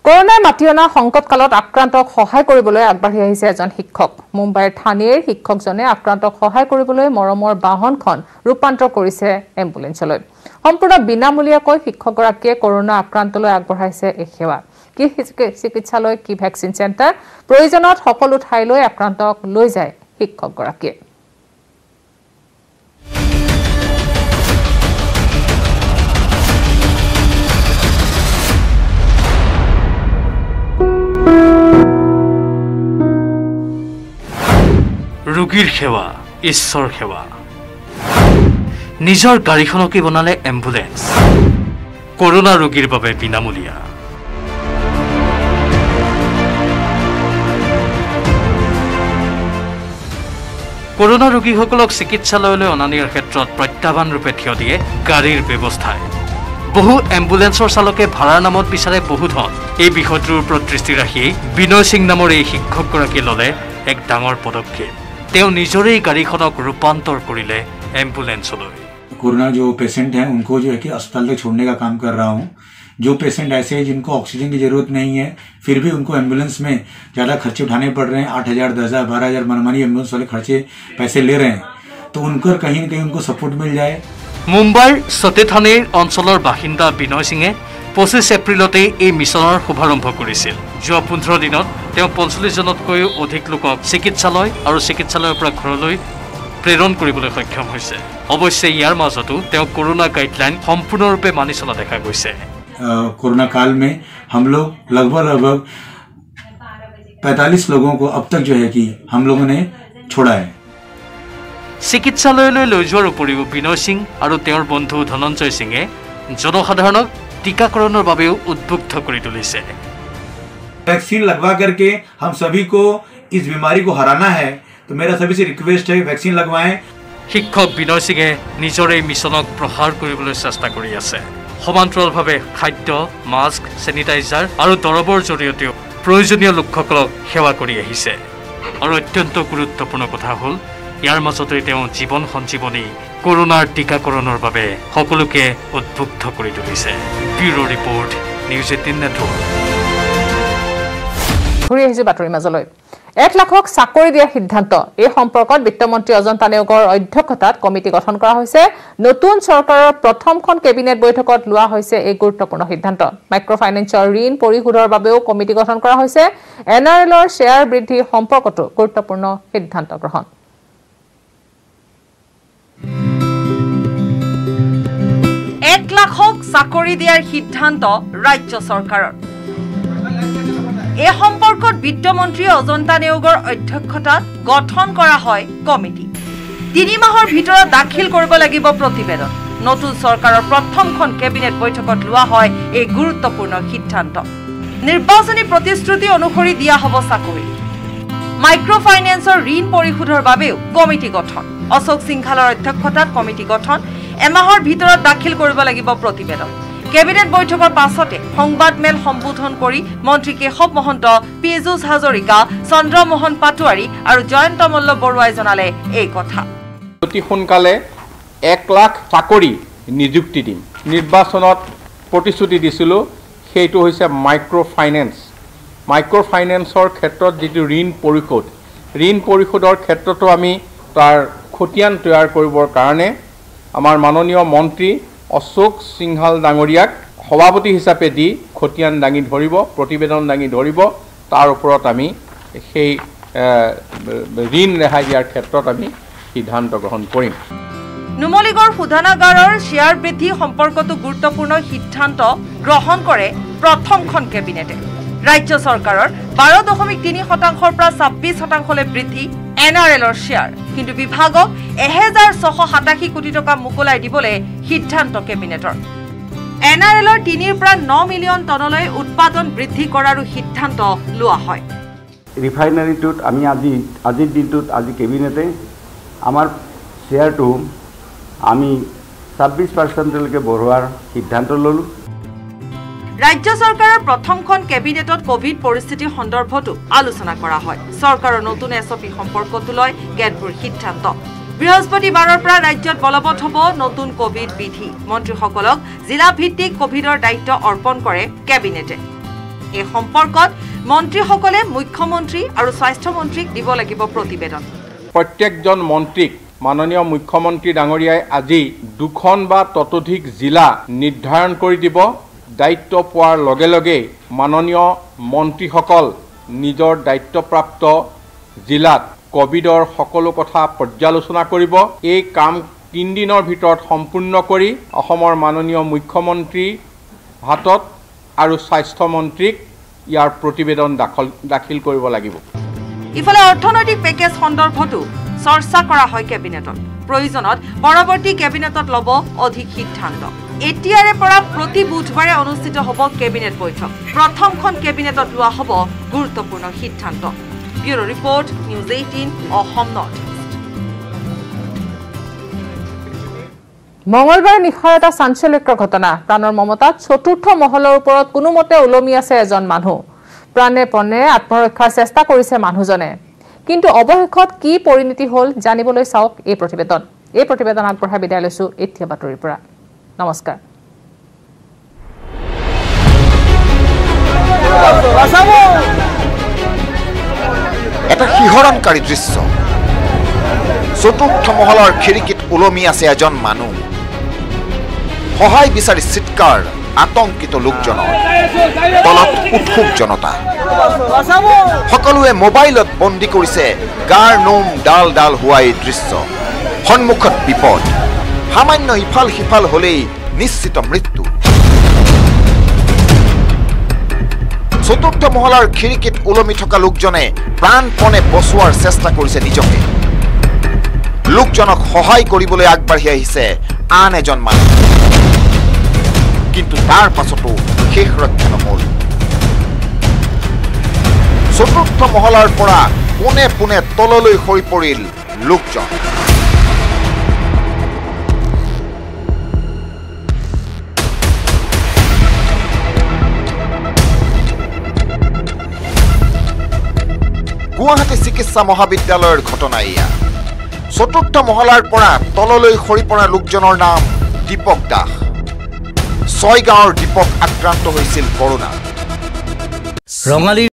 কৰোনাই মাতি অনা সংকটকালত আক্ৰান্তক সহায় কৰিবলৈ আগবাঢ়ি আহিছে এজন শিক্ষক। মুম্বাইৰ থানেৰ শিক্ষকজনে আক্ৰান্তক সহায় কৰিবলৈ মৰমৰ বাহনখন ৰূপান্তৰ কৰিছে এম্বুলেন্সলৈ। সম্পূৰ্ণ বিনামূলীয়াকৈ শিক্ষকগৰাকীয়ে কৰোনা আক্ৰান্তলৈ আগবঢ়াইছে এই সেৱা। কি চিকিৎসালয়, কি ভেকচিন চেণ্টাৰ, প্ৰয়োজনত সকলো ঠাইলৈ আক্ৰান্তক লৈ যায় শিক্ষকগৰাকীয়ে। ৰোগীৰ সেৱা, ঈশ্বৰ সেৱা। নিজৰ গাড়ীখনকে বনালে এম্বুলেন্স। কৰোনা ৰোগীৰ বাবে বিনামূলীয়া। কৰোনা ৰোগীসকলক চিকিৎসালয়লৈ অনা নিয়াৰ ক্ষেত্ৰত প্ৰত্যাহ্বান ৰূপে থিয় দিয়ে গাড়ীৰ ব্যৱস্থাই। বহু এম্বুলেন্সৰ চালকে ভাড়াৰ নামত বিচাৰে বহু ধন। এই বিষয়টোৰ ওপৰত দৃষ্টি ৰাখি বিনয় সিং নামৰ এই শিক্ষকগৰাকীয়ে ল'লে এক ডাঙৰ পদক্ষেপ। তেওঁ নিজৰেই গাড়ীখনক ৰূপান্তৰ কৰিলে এম্বুলেন্সলৈ। कोरोना जो पेशेंट हैं उनको जो है कि अस्पताल में छोड़ने का काम कर रहा हूँ। जो पेशेंट ऐसे हैं जिनको ऑक्सीजन की जरूरत नहीं है, फिर भी उनको एम्बुलेंस में ज़्यादा खर्चे उठाने पड़ रहे हैं, 8,000, 10,000, 12,000 मनमानी एम्बुलेंस वाले खर्चे पैसे ले रहे हैं, तो उनको कहीं न कहीं उनको सपोर्ट मिल जाए। मुम्बाइर सते थानेर अंचলৰ বাসিন্দা বিনয় সিঙে 25 এপ্ৰিলতে এই মিছনৰ শুভাৰম্ভ কৰিছিল। যোৱা 15 দিনত তেওঁ 45 জনতকৈও অধিক লোকক চিকিৎসালয় আৰু চিকিৎসালয়ৰ পৰা ঘৰলৈ প্ৰেৰণ কৰিবলৈ সক্ষম হৈছে। অৱশ্যে ইয়াৰ মাজতো তেওঁ কৰোনা গাইডলাইন সম্পূৰ্ণৰূপে মানি চলা দেখা গৈছে। कोरोना काल में हम लोग लगभग 45 लोगों को अब तक जो है कि हम लोगों ने छोड़ा है। চিকিৎসালয়লৈ লৈ যোৱাৰ উপৰিও বিনয় সিং আৰু তেওঁৰ বন্ধু ধনঞ্জয় সিঙে জনসাধাৰণক टीकाकৰণৰ বাবেও উদ্বুদ্ধ কৰি তুলিছে। वैक्सीन लगवा करके हम सभी को इस बीमारी को हराना है, तो मेरा सभी से रिक्वेस्ट है वैक्सीन लगवाएं। শিক্ষক বিনয় সিঙে নিজৰ এই মিছনক প্ৰসাৰ কৰিবলৈ চেষ্টা কৰি আছে। সমান্তৰালভাৱে খাদ্য, মাস্ক, চেনিটাইজাৰ আৰু দৰৱৰ জৰিয়তেও প্ৰয়োজনীয় লোকসকলক সেৱা কৰি আহিছে। আৰু অত্যন্ত গুৰুত্বপূৰ্ণ কথা হ'ল ইয়াৰ মাজতে তেওঁ জীৱন সঞ্জীৱনী কৰোনাৰ টিকাকৰণৰ বাবে সকলোকে উদ্বুদ্ধ কৰি তুলিছে। Bureau report, news 18 network. ঘূৰি আহিছো বাতৰি মাজলৈ। 1 লাখক চাকৰি দিয়াৰ সিদ্ধান্ত। এই সম্পৰ্কত বিত্তমন্ত্ৰী অজন্তা নেওগৰ অধ্যক্ষতাত কমিটি গঠন কৰা হৈছে। নতুন চৰকাৰৰ প্ৰথমখন কেবিনেট বৈঠকত লোৱা হৈছে এই গুৰুত্বপূৰ্ণ সিদ্ধান্ত। মাইক্ৰ ফাইনেন্সৰ ঋণ পৰিশোধৰ বাবেও কমিটি গঠন কৰা হৈছে। NRLৰ শ্বেয়াৰ বৃদ্ধিৰ সম্পৰ্কতো গুৰুত্বপূৰ্ণ সিদ্ধান্ত গ্ৰহণ। 1 লাখক চাকৰি দিয়াৰ সিদ্ধান্ত ৰাজ্য চৰকাৰৰ। এই সম্পৰ্কত বিত্তমন্ত্ৰী অজন্তা নেওগৰ অধ্যক্ষতাত গঠন কৰা হয় কমিটি। 3 মাহৰ ভিতৰত দাখিল কৰিব লাগিব প্ৰতিবেদন। নতুন চৰকাৰৰ প্ৰথমখন কেবিনেট বৈঠকত লোৱা হয় এই গুৰুত্বপূৰ্ণ সিদ্ধান্ত। নিৰ্বাচনী প্ৰতিশ্ৰুতি অনুসৰি দিয়া হ'ব চাকৰি। মাইক্ৰ ফাইনেন্সৰ ঋণ পৰিশোধৰ বাবেও কমিটি গঠন। অশোক সিংঘালৰ অধ্যক্ষতাত কমিটি গঠন। এমাহৰ ভিতৰত দাখিল কৰিব লাগিব প্ৰতিবেদন। কেবিনেট বৈঠকৰ পাছতে সংবাদমেল সম্বোধন কৰি মন্ত্ৰী কেশৱ মহন্ত, পীযুষ হাজৰিকা, চন্দ্ৰমোহন পাটোৱাৰী আৰু জয়ন্ত মল্ল বৰুৱাই জনালে এই কথা। অতি সোনকালে 1 লাখ চাকৰি নিযুক্তি দিম। নিৰ্বাচনত প্ৰতিশ্ৰুতি দিছিলোঁ, সেইটো হৈছে মাইক্ৰ ফাইনেন্স। মাইক্ৰ ফাইনেন্সৰ ক্ষেত্ৰত যিটো ঋণ পৰিশোধৰ ক্ষেত্ৰতো আমি তাৰ খতিয়ান তৈয়াৰ কৰিবৰ কাৰণে আমাৰ মাননীয় মন্ত্ৰী অশোক সিংঘাল ডাঙৰীয়াক সভাপতি হিচাপে দি খতিয়ান দাঙি ধৰিব, প্ৰতিবেদন দাঙি ধৰিব। তাৰ ওপৰত আমি সেই ঋণ ৰেহাই দিয়াৰ ক্ষেত্ৰত আমি সিদ্ধান্ত গ্ৰহণ কৰিম। নুমলীগড় শোধনাগাৰৰ শ্বেয়াৰ বৃদ্ধি সম্পৰ্কতো গুৰুত্বপূৰ্ণ সিদ্ধান্ত গ্ৰহণ কৰে প্ৰথমখন কেবিনেটে। ৰাজ্য চৰকাৰৰ 12.3% পৰা 26%লৈ বৃদ্ধি NRLৰ শ্বেয়াৰ, কিন্তু বিভাগক 1,687 কোটি টকা মোকলাই দিবলৈ সিদ্ধান্ত কেবিনেটৰ। NRLৰ 3 পৰা 9 মিলিয়ন টনলৈ উৎপাদন বৃদ্ধি কৰাৰো সিদ্ধান্ত লোৱা হয়। ৰিফাইনাৰীটোত আমি আজিৰ দিনটোত আজি কেবিনেটে আমাৰ শ্বেয়াৰটো আমি 26%লৈকে বঢ়োৱাৰ সিদ্ধান্ত ল'লোঁ। ৰাজ্য চৰকাৰৰ প্ৰথমখন কেবিনেটত কোভিড পৰিস্থিতিৰ সন্দৰ্ভতো আলোচনা কৰা হয়। চৰকাৰৰ নতুন SOP সম্পৰ্কতো লয় কেতবোৰ সিদ্ধান্ত। বৃহস্পতিবাৰৰ পৰা ৰাজ্যত বলবৎ হ'ব নতুন কোভিড বিধি। মন্ত্ৰীসকলক জিলা ভিত্তিক কোভিডৰ দায়িত্ব অৰ্পণ কৰে কেবিনেটে। এই সম্পৰ্কত মন্ত্ৰীসকলে মুখ্যমন্ত্ৰী আৰু স্বাস্থ্যমন্ত্ৰীক দিব লাগিব প্ৰতিবেদন। প্ৰত্যেকজন মন্ত্ৰীক মাননীয় মুখ্যমন্ত্ৰী ডাঙৰীয়াই আজি 2খন বা ততোধিক জিলা নিৰ্ধাৰণ কৰি দিব। দায়িত্ব পোৱাৰ লগে লগে মাননীয় মন্ত্ৰীসকল নিজৰ দায়িত্বপ্ৰাপ্ত জিলাত কোভিডৰ সকলো কথা পৰ্যালোচনা কৰিব। এই কাম 3 দিনৰ ভিতৰত সম্পূৰ্ণ কৰি অসমৰ মাননীয় মুখ্যমন্ত্ৰী হাতত আৰু স্বাস্থ্যমন্ত্ৰীক ইয়াৰ প্ৰতিবেদন দাখিল কৰিব লাগিব। ইফালে অৰ্থনৈতিক পেকেজ সন্দৰ্ভতো চৰ্চা কৰা হয় কেবিনেটত। প্ৰয়োজনত পৰৱৰ্তী কেবিনেটত ল'ব অধিক সিদ্ধান্ত। এতিয়াৰে পৰা প্ৰতি বুধবাৰে অনুষ্ঠিত হ'ব কেবিনেট বৈঠক। প্ৰথমখন কেবিনেটত লোৱা হ'ব গুৰুত্বপূৰ্ণ সিদ্ধান্ত। Bureau report, news 18 Assam north. মঙলবাৰে নিশাৰ এটা চাঞ্চল্যকৰ ঘটনা। প্ৰাণৰ মমতাত চতুৰ্থ মহলৰ ওপৰত কোনোমতে ওলমি আছে এজন মানুহ। প্ৰাণে পণে আত্মৰক্ষাৰ চেষ্টা কৰিছে মানুহজনে। কিন্তু অৱশেষত কি পৰিণতি হ'ল জানিবলৈ চাওক এই প্ৰতিবেদন। এই প্ৰতিবেদন আগবঢ়াই বিদায় লৈছো এতিয়া বাতৰিৰ পৰা। নমস্কাৰ। এটা শিহৰণকাৰী দৃশ্য। চতুৰ্থ মহলৰ খিৰিকীত ওলমি আছে এজন মানুহ। সহায় বিচাৰি চিৎকাৰ আতংকিত লোকজনৰ। তলত উৎসুক জনতা। সকলোৱে মোবাইলত বন্দী কৰিছে গাৰ নোম ডাল ডাল হোৱা এই দৃশ্য। সন্মুখত বিপদ। সামান্য ইফাল সিফাল হলেই নিশ্চিত মৃত্যু। চতুৰ্থ মহলাৰ খিৰিকীত ওলমি থকা লোকজনে প্ৰাণপণে বচোৱাৰ চেষ্টা কৰিছে নিজকে। লোকজনক সহায় কৰিবলৈ আগবাঢ়ি আহিছে আন এজন মানুহ। কিন্তু তাৰ পাছতো শেষ ৰক্ষা নহল। চতুৰ্থ মহলাৰ পৰা পোনে পোনে তললৈ সৰি পৰিল লোকজন। গুৱাহাটী চিকিৎসা মহাবিদ্যালয়ৰ ঘটনা এয়া। চতুৰ্থ মহলাৰ পৰা তললৈ সৰি পৰা লোকজনৰ নাম দীপক দাস। 6 গাঁৱৰ দীপক আক্ৰান্ত হৈছিল কৰোনা।